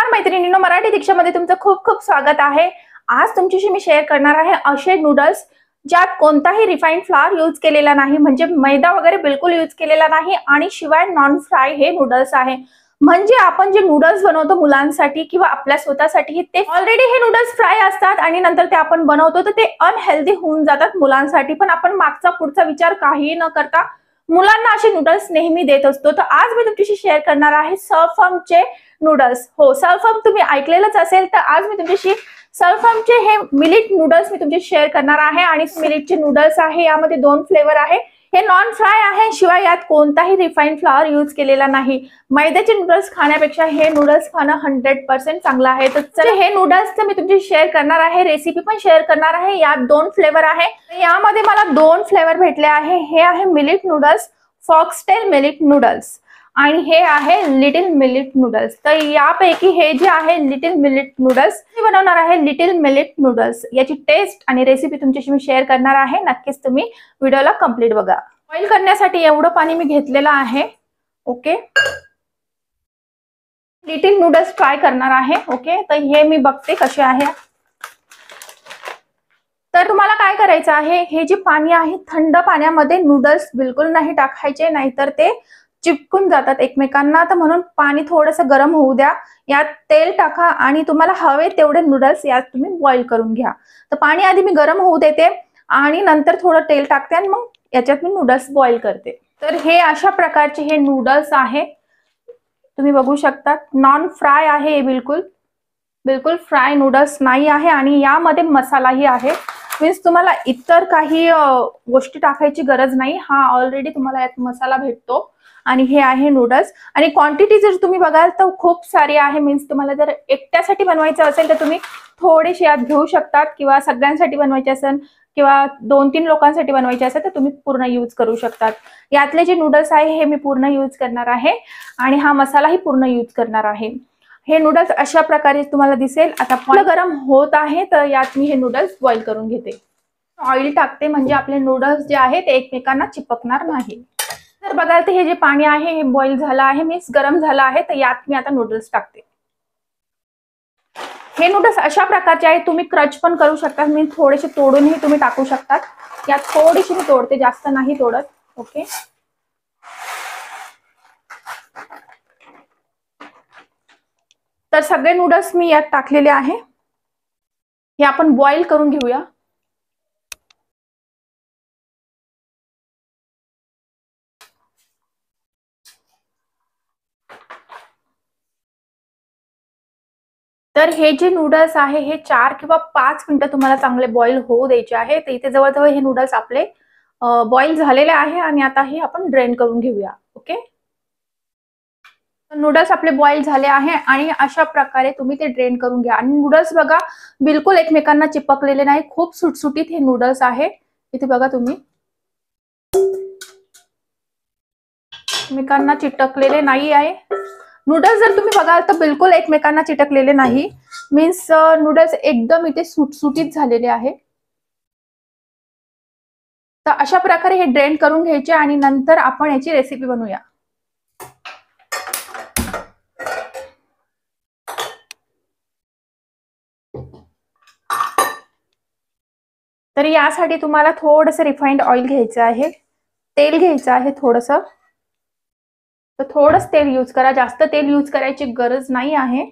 नमस्कार मैत्रिणींनो, मराठी दीक्षामध्ये तुमचं खूप खूप स्वागत आहे। आज तुमच्याशी मी शेअर करणार आहे असे नूडल्स ज्यात कोणताही रिफाइंड फ्लॉर यूज केलेला नाही, म्हणजे मैदा वगैरे बिलकुल यूज केलेला नाही आणि शिवाय नॉन फ्राय हे नूडल्स आहे। म्हणजे आपण जे नूडल्स बनवतो मुलांसाठी किंवा आपल्या स्वतःसाठी, ते ऑलरेडी हे नूडल्स फ्राय असतात आणि नंतर ते आपण बनवतो तर ते अनहेल्दी होऊन जातात मुलांसाठी। पण आपण मागचा पुढचा विचार काही न करता मुलांना असे नूडल्स नेहमी देत असतो। तर आज मी तुमच्याशी शेअर करणार आहे सर्वफार्मचे नूडल्स। हो, सर्वफार्म तुम्ही ऐकलेलंच असेल, तर आज मी तुमच्याशी सर्वफार्मचे हे मिलेट नूडल्स मी तुमच्याशी शेअर करणार आहे। आणि मिलेटचे नूडल्स आहे, यामध्ये 2 फ्लेवर आहे। हे नॉन फ्राय आहे, शिवाय यात कोणताही रिफाइंड फ्लॉर यूज केलेला नाही। मैद्याचे नूडल्स खाण्यापेक्षा हे नूडल्स खाणं 100% चांगलं आहे। तर चला, हे नूडल्स मी तुमच्याशी शेअर करणार आहे, रेसिपी पण शेअर करणार आहे। यात 2 फ्लेवर आहे। यामध्ये मला 2 फ्लेवर भेटले आहे। हे आहे millet noodles, foxtail millet noodles, आणि हे आहे लिटिल मिलेट नूडल्स। तर यापैकी हे जे आहे लिटिल मिलेट नूडल्स, मी बनवणार आहे लिटिल मिलेट नूडल्स। याची टेस्ट आणि रेसिपी तुमच्याशी मी शेअर करणार आहे। नक्कीच तुम्ही व्हिडिओला कंप्लीट बघा। बॉईल करण्यासाठी एवढं पाणी मी घेतलेलं आहे। ओके, लिटिल नूडल्स फ्राय करणार आहे। ओके, तर हे मी बघते कसे आहे। तर तुम्हाला काय करायचं आहे, हे जे पाणी आहे थंड पाण्यामध्ये नूडल्स बिलकुल नाही टाकायचे, नाहीतर ते चिपकून जातात एकमेकांना। तर म्हणून पाणी थोडंसं गरम होऊ द्या, यात तेल टाका आणि तुम्हाला हवे तेवढे नूडल्स यात तुम्ही बॉईल करून घ्या। तर पाणी आधी मी गरम होऊ देते आणि नंतर थोडं तेल टाकते आणि मग याच्यात मी नूडल्स बॉईल करते। तर हे अशा प्रकारचे हे नूडल्स आहे, तुम्ही बघू शकता। नॉन फ्राय आहे, बिलकुल फ्राय नूडल्स नाही आहे आणि यामध्ये मसालाही आहे। मीन्स तुम्हाला इतर काही गोष्टी टाकायची गरज नाही, हा ऑलरेडी तुम्हाला यात मसाला भेटतो। आणि हे आहे नूडल्स, आणि क्वांटिटी जर तुम्ही बघाल तर खूप सारी आहे। मीन्स तुम्हाला जर एकट्यासाठी बनवायचं असेल तर तुम्ही थोडेसे यात घेऊ शकतात, किंवा सगळ्यांसाठी बनवायचे असेल किंवा 2-3 लोकांसाठी बनवायचे असेल तर तुम्ही पूर्ण यूज करू शकतात। यातले जे नूडल्स आहे हे मी पूर्ण यूज करणार आहे आणि हा मसालाही पूर्ण यूज करणार आहे। हे नूडल्स अशा प्रकारे तुम्हाला दिसेल। आता पाणी गरम होत आहे, तर यात मी हे नूडल्स बॉईल करून घेते। ऑइल टाकते म्हणजे आपले नूडल्स जे आहे ते एकमेकांना चिपकणार नाही। तर बघाल तर हे जे पाणी आहे हे बॉईल झालं आहे, मीन्स गरम झालं आहे। तर यात मी आता नूडल्स टाकते। हे नूडल्स अशा प्रकारचे आहे, तुम्ही क्रच पण करू शकता, मी थोडेसे तोडूनही तुम्ही टाकू शकतात। यात थोडीशी मी तोडते, जास्त नाही तोडत। ओके, तर सगळे नूडल्स मी यात टाकलेले आहे। हे आपण बॉईल करून घेऊया। तर हे जे नूडल्स आहे हे 4 किंवा 5 मिनिटं तुम्हाला चांगले बॉईल होऊ द्यायचे आहे। तर इथे जवळजवळ हे नूडल्स आपले बॉईल झालेले आहे आणि आता हे आपण ड्रेन करून घेऊया। ओके, नूडल्स आपले बॉईल झाले आहे आणि अशा प्रकारे तुम्ही ते ड्रेन करून घ्या। आणि नूडल्स बघा बिलकुल एकमेकांना चिपकलेले नाही, खूप सुटसुटीत हे नूडल्स आहे। इथे बघा तुम्ही, एकमेकांना चिटकलेले नाही आहे नूडल्स। जर तुम्ही बघाल तर बिलकुल एकमेकांना चिटकलेले नाही, मीन्स नूडल्स एकदम इथे सुटसुटीत झालेले आहे। तर अशा प्रकारे हे ड्रेन करून घ्यायचे आणि नंतर आपण याची रेसिपी बनवूया। तर यासाठी तुम्हाला थोडंसं रिफाइंड ऑइल घ्यायचं आहे, तेल घ्यायचं आहे थोडंसं। तर थोडंच तेल यूज करा, जास्त तेल यूज करायची गरज नाही आहे।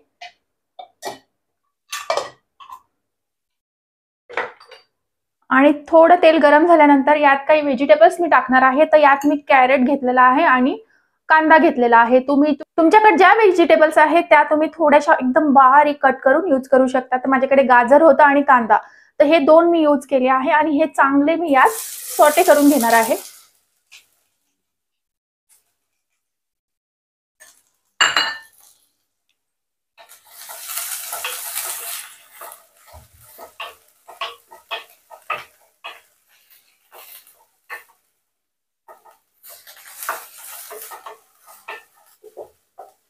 आणि थोडं तेल गरम झाल्यानंतर यात काही व्हेजिटेबल्स मी टाकणार आहे। तर यात मी कॅरेट घेतलेला आहे आणि कांदा घेतलेला आहे। तुम्ही तुमच्याकडे ज्या व्हेजिटेबल्स आहेत त्या तुम्ही थोड्याशा एकदम बारीक कट करून यूज करू शकता। तर माझ्याकडे गाजर होता आणि कांदा, तर हे 2 मी यूज केले आहे आणि हे चांगले मी यात सॉटे करून घेणार आहे।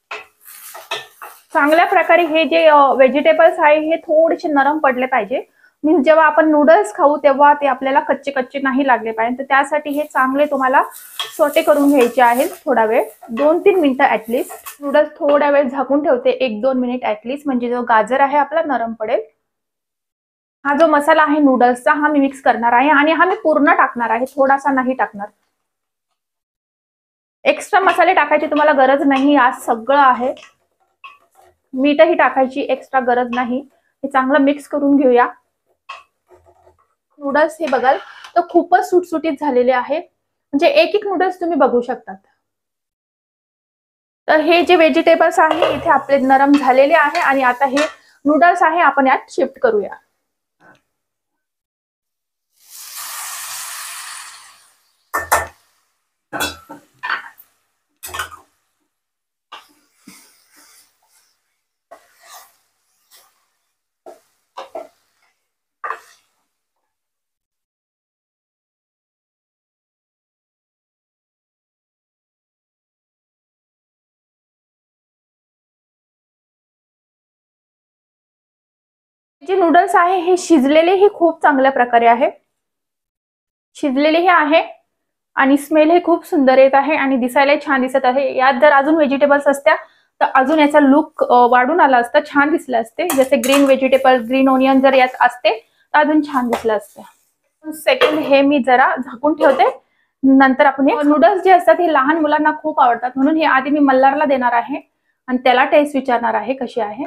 चांगल्या प्रकारे हे जे व्हेजिटेबल्स आहे हे थोडेसे नरम पडले पाहिजे, मीन्स जेव्हा आपण नूडल्स खाऊ तेव्हा ते आपल्याला कच्चे कच्चे नाही लागले पाहिजे. तर त्यासाठी हे चांगले तुम्हाला सोटे करून घ्यायचे आहेत थोडा वेळ, 2-3 मिनिटं ऍटलिस्ट. नूडल्स थोडा वेळ झाकून ठेवते, 1-2 मिनिट ऍटलिस्ट, म्हणजे जो गाजर आहे आपला नरम पडेल. हा जो मसाला आहे नूडल्सचा हा मी मिक्स करणार आहे आणि हा मी पूर्ण टाकणार आहे, थोडासा नाही टाकणार. एक्स्ट्रा मसाले टाकायची तुम्हाला गरज नाही, आज सगळं आहे. मीठही टाकायची एक्स्ट्रा गरज नाही. हे चांगलं मिक्स करून घेऊया. नूडल्स हे बघाल तर खूपच सुटसुटीत झालेले आहे, म्हणजे एक एक नूडल्स तुम्ही बघू शकतात. तर हे जे व्हेजिटेबल्स आहे इथे आपले नरम झालेले आहे आणि आता हे नूडल्स आहे आपण यात शिफ्ट करूया. जे नूडल्स आहे हे शिजलेले ही खूप चांगल्या प्रकारे आहे, शिजलेले हे आहे आणि स्मेल हे खूप सुंदर येत आहे आणि दिसायला छान दिसत आहे. यात जर अजून व्हेजिटेबल्स असत्या तर अजून याचा लुक वाढून आला असता, छान दिसलं असते. जसे ग्रीन व्हेजिटेबल, ग्रीन ओनियन जर यात असते तर अजून छान दिसलं असतं. सेकंड हे मी जरा झाकून ठेवते, नंतर आपण हे नूडल्स जे असतात हे लहान मुलांना खूप आवडतात, म्हणून हे आधी मी मल्हारला देणार आहे आणि त्याला टेस्ट विचारणार आहे कशी आहे.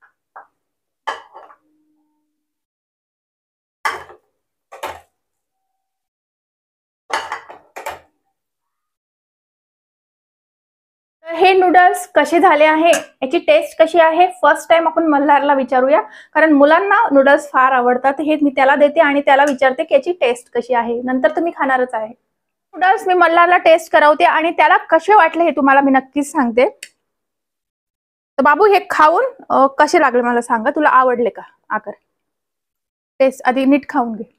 हे नूडल्स कसे झाले आहे, याची टेस्ट कशी आहे, फर्स्ट टाइम आपण मल्हारला विचारूया, कारण मुलांना नूडल्स फार आवडतात. हे मी त्याला देते आणि त्याला विचारते की याची टेस्ट कशी आहे, नंतर तुम्ही खाणारच आहे. नूडल्स मी मल्हारला टेस्ट करवते आणि त्याला कसे वाटले हे तुम्हाला मी नक्कीच सांगते. तर बाबू हे खाऊन कसे लागले मला सांगा, तुला आवडले का? आकर टेस्ट आधी नीट खाऊन घे.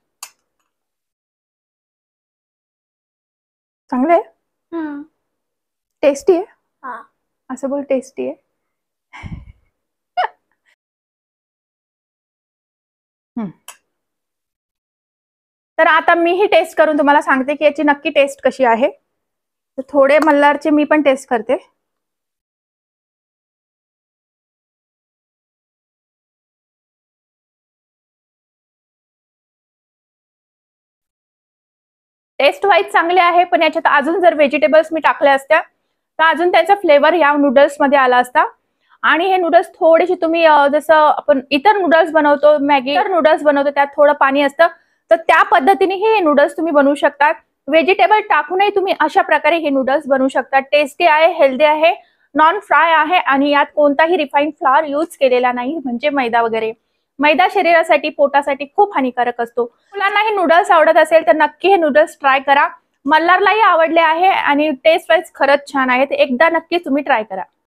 चांगले आहे, टेस्टी आहे. असं बोल, टेस्टी आहे. तर आता मी ही टेस्ट करून तुम्हाला सांगते की याची नक्की टेस्ट कशी आहे. तर थोडे मल्हारचे मी पण टेस्ट करते. टेस्ट वाईज चांगले आहे, पण याच्यात अजून जर व्हेजिटेबल्स मी टाकल्या असत्या तर अजून त्याचा फ्लेवर या नूडल्स मध्ये आला असता. आणि हे नूडल्स थोडेसे तुम्ही जसं आपण इतर नूडल्स बनवतो, मॅगी नूडल्स बनवतो त्यात थोडं पाणी असतं, तर त्या पद्धतीने हे नूडल्स तुम्ही बनवू शकतात. व्हेजिटेबल टाकूनही तुम्ही अशा प्रकारे हे नूडल्स बनवू शकतात. टेस्टी आहे, हेल्दी आहे, नॉन फ्राय आहे आणि यात कोणताही रिफाईंड फ्लॉर यूज केलेला नाही, म्हणजे मैदा वगैरे. मैदा शरीरासाठी, पोटासाठी खूप हानिकारक असतो. मुलांना हे नूडल्स आवडत असेल तर नक्की हे नूडल्स ट्राय करा. मल्हारलाही आवडले आहे आणि टेस्ट वाईज खरंच छान आहे, एकदा नक्की तुम्ही ट्राय करा.